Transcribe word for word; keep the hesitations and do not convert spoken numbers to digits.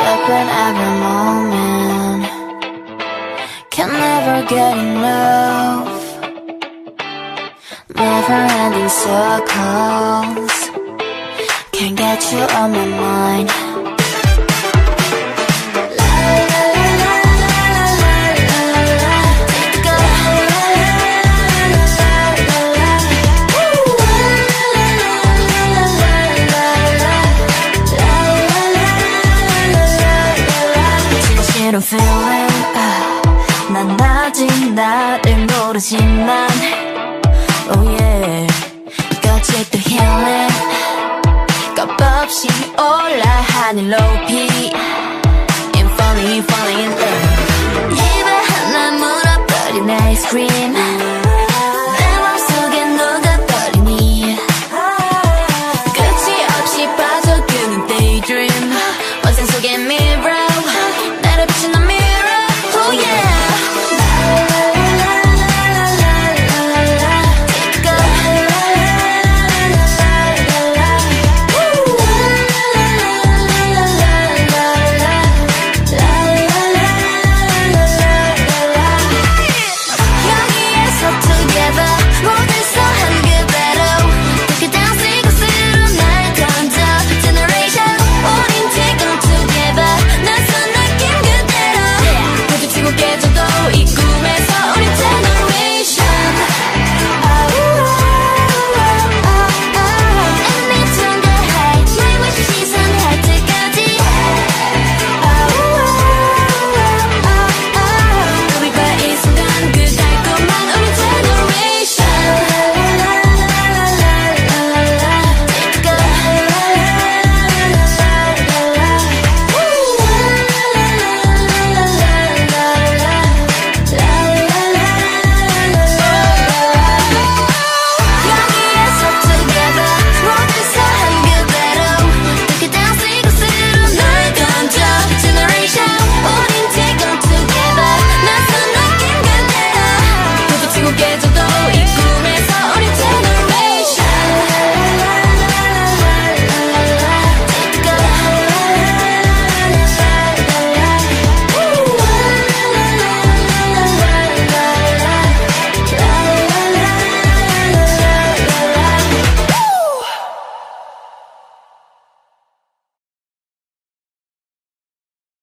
in every moment. Can never get enough. Never-ending circles. Can't get you on my mind. 진실은 feeling. 난 아직 나를 모르지만. Oh yeah, got you to healing. 겁없이 올라 하늘로